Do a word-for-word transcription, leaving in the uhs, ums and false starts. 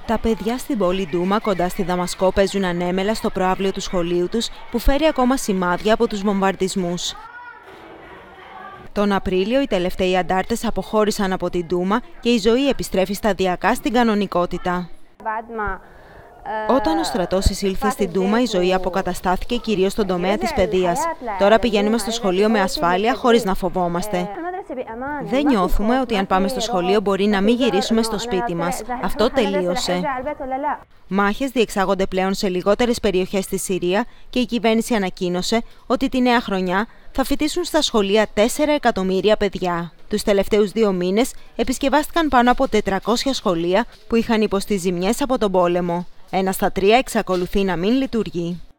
Τα παιδιά στην πόλη Ντούμα, κοντά στη Δαμασκό, παίζουν ανέμελα στο προαύλιο του σχολείου τους, που φέρει ακόμα σημάδια από τους βομβαρδισμούς. Τον Απρίλιο, οι τελευταίοι αντάρτες αποχώρησαν από την Ντούμα και η ζωή επιστρέφει σταδιακά στην κανονικότητα. Όταν ο στρατός εισήλθε στην Ντούμα, η ζωή αποκαταστάθηκε κυρίως στον τομέα της παιδείας. Τώρα πηγαίνουμε στο σχολείο με ασφάλεια, χωρίς να φοβόμαστε. Δεν νιώθουμε ότι αν πάμε στο σχολείο μπορεί να μην γυρίσουμε στο σπίτι μας. Αυτό τελείωσε. Μάχες διεξάγονται πλέον σε λιγότερες περιοχές στη Συρία και η κυβέρνηση ανακοίνωσε ότι τη νέα χρονιά θα φοιτήσουν στα σχολεία τέσσερα εκατομμύρια παιδιά. Τους τελευταίους δύο μήνες επισκευάστηκαν πάνω από τετρακόσια σχολεία που είχαν υποστεί ζημιές από τον πόλεμο. Ένα στα τρία εξακολουθεί να μην λειτουργεί.